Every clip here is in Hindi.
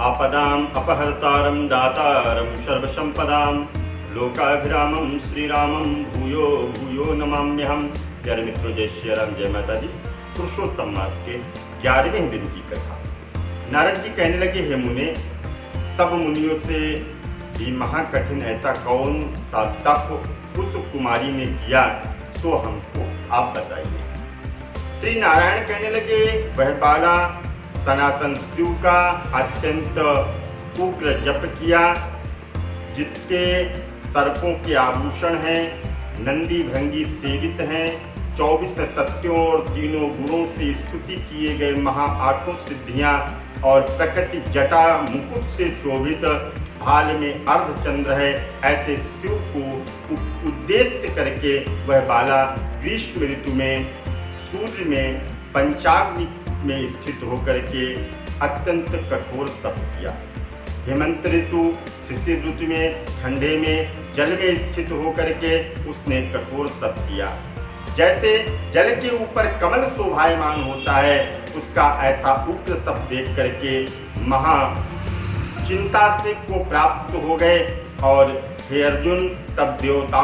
आपदाम अपहर्तारम दातारम सर्वसंपदाम लोकाभिरामम श्रीरामम भूयो भूयो नमाम्यहम। प्यारे मित्रों, जय श्री राम, जय माता दी। पुरुषोत्तम मास के 11वें दिन की कथा। नारद जी कहने लगे, हे मुने, सब मुनियों से भी महाकठिन ऐसा कौन सा तप उस कुमारी ने किया, तो हमको आप बताइए। श्री नारायण कहने लगे, वह बाला सनातन शिव का अत्यंत उग्र जप किया, जिसके सर्पों के आभूषण हैं, नंदी भृंगी सेवित हैं, 24 सत्यों और तीनों गुणों से स्तुति किए गए महा 8 सिद्धियां और प्रकृति जटा मुकुट से शोभित भाल में अर्धचंद्र है, ऐसे शिव को उद्देश्य करके वह बाला ग्रीष्म ऋतु में सूर्य में पंचाग्नि में स्थित होकर के अत्यंत कठोर तप किया। हेमंत ऋतु शिशिर ऋतु में ठंडे में जल में स्थित होकर के उसने कठोर तप किया। जैसे जल के ऊपर कमल शोभायमान होता है, उसका ऐसा उग्र तप देख करके महा चिंता से को प्राप्त हो गए। और हे अर्जुन, तब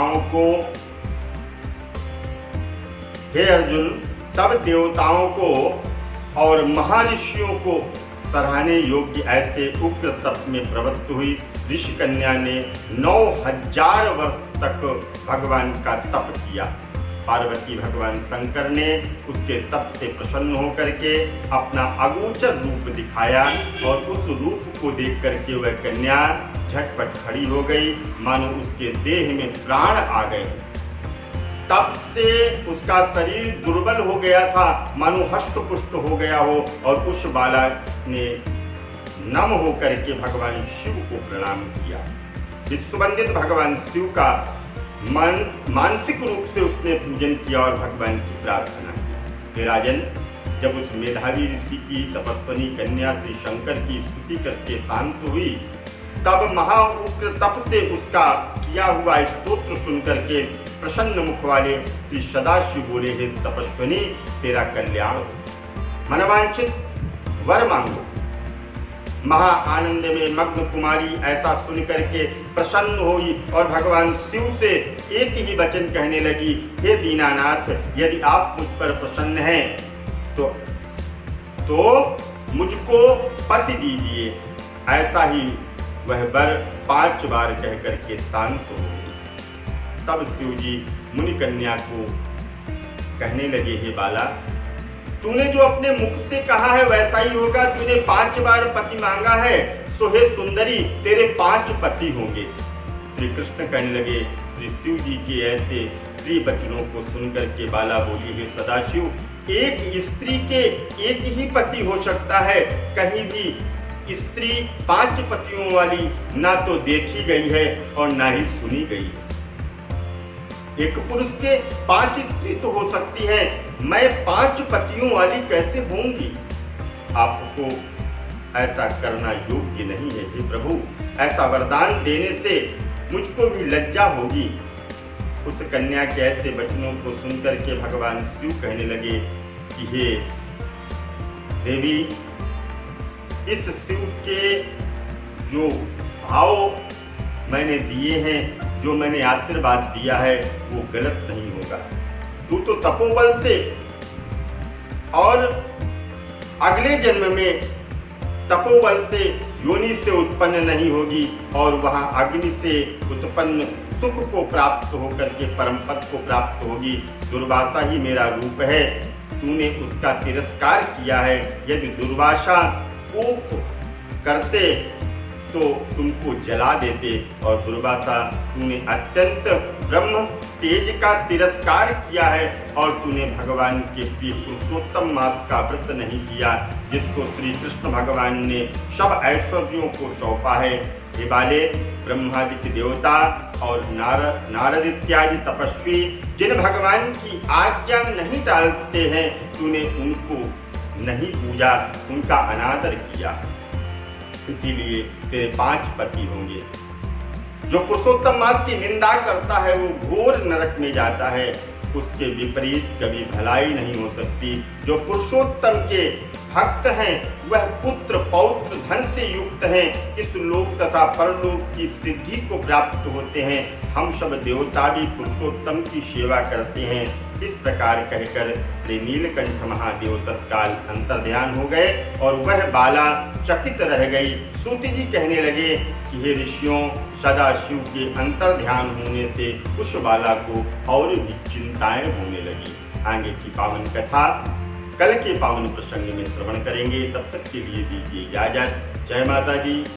देवताओं को और महर्षियों को सराहने योग्य ऐसे उग्र तप में प्रवृत्त हुई। ऋषि कन्या ने 9000 वर्ष तक भगवान का तप किया। पार्वती भगवान शंकर ने उसके तप से प्रसन्न होकर के अपना अगोचर रूप दिखाया और उस रूप को देख करके वह कन्या झटपट खड़ी हो गई, मानो उसके देह में प्राण आ गए। तप से उसका शरीर दुर्बल हो गया था, मानो हष्ट पुष्ट हो गया हो, और उस बाला ने नम होकर के भगवान शिव को प्रणाम किया। विश्ववंदित भगवान शिव का मानसिक रूप से उसने पूजन किया और भगवान की प्रार्थना की। हे राजन, जब उस मेधावी ऋषि की तपस्विनी कन्या श्री शंकर की स्तुति करके शांत हुई, तब महाउग्र तप से उसका किया हुआ स्तोत्र सुनकर के प्रसन्न मुख वाले श्री सदाशिव बोले, हे तपस्विनी, तेरा कल्याण हो, मनवांछित वर मांगो। महा आनंद में मग्न कुमारी ऐसा सुन करके प्रसन्न हुई और भगवान शिव से एक ही वचन कहने लगी, हे दीनानाथ, यदि आप मुझ पर प्रसन्न हैं तो मुझको पति दीजिए। ऐसा ही वह वर 5 बार कह करके शांत हो गई। तब शिव जी मुनि कन्या को कहने लगे, हे बाला, तूने जो अपने मुख से कहा है वैसा ही होगा। तूने 5 बार पति मांगा है, तो हे सुंदरी, तेरे 5 पति होंगे। श्री कृष्ण कहने लगे, श्री शिव जी के ऐसे प्रिय वचनों को सुनकर के बाला बोली, हे सदाशिव, एक स्त्री के एक ही पति हो सकता है। कहीं भी स्त्री 5 पतियों वाली ना तो देखी गई है और ना ही सुनी गई है। एक पुरुष के 5 स्त्री तो हो सकती है, मैं 5 पतियों वाली कैसे होंगी? आपको ऐसा करना योग्य नहीं है। हे प्रभु, ऐसा वरदान देने से मुझको भी लज्जा होगी। उस कन्या के ऐसे वचनों को सुनकर के भगवान शिव कहने लगे कि हे देवी, इस शिव के जो भाव मैंने दिए हैं, जो मैंने आशीर्वाद दिया है, वो गलत नहीं होगा। तू तो तपोबल से और अगले जन्म में तपोबल से योनि से उत्पन्न नहीं होगी और वहां अग्नि से उत्पन्न सुख को प्राप्त होकर के परम पद को प्राप्त होगी। दुर्वासा ही मेरा रूप है, तूने उसका तिरस्कार किया है। यदि दुर्वासा कोप करते तो तुमको जला देते, और दुर्वासा, तूने अत्यंत ब्रह्म तेज का तिरस्कार किया है और तूने भगवान के प्रिय पुरुषोत्तम मास का व्रत नहीं किया, जिसको श्री कृष्ण भगवान ने सब ऐश्वर्यों को सौंपा है। हे बाले, ब्रह्मादि देवता और नारद इत्यादि तपस्वी जिन भगवान की आज्ञा नहीं टालते हैं, तूने उनको नहीं पूजा, उनका अनादर किया, इसीलिए तेरे 5 पति होंगे। जो पुरुषोत्तम मास की निंदा करता है वो घोर नरक में जाता है, उसके विपरीत कभी भलाई नहीं हो सकती। जो पुरुषोत्तम के भक्त हैं वह पुत्र पौत्र धन से युक्त हैं, इस लोक तथा परलोक की सिद्धि को प्राप्त होते हैं। हम सब देवता भी पुरुषोत्तम की सेवा करते हैं। इस प्रकार कहकर श्री नीलकंठ महादेव तत्काल अंतर्ध्यान हो गए और वह बाला चकित रह गई। सूत जी कहने लगे कि हे ऋषियों, सदाशिव के अंतर्ध्यान होने से उस बाला को और भी चिंताएं होने लगी। आगे की पावन कथा कल के पावन प्रसंग में श्रवण करेंगे। तब तक के लिए दीजिए इजाजत। जय माता दी।